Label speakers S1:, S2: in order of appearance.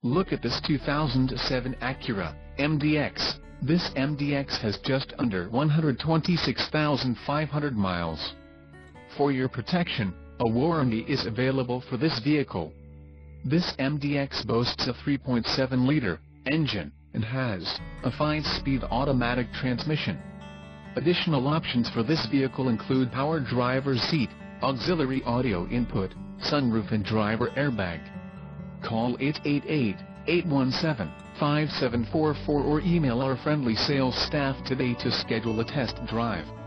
S1: Look at this 2007 Acura MDX. This MDX has just under 126,500 miles. For your protection, a warranty is available for this vehicle. This MDX boasts a 3.7-liter engine and has a 5-speed automatic transmission. Additional options for this vehicle include power driver's seat, auxiliary audio input, sunroof and driver airbag. Call 888-817-5744 or email our friendly sales staff today to schedule a test drive.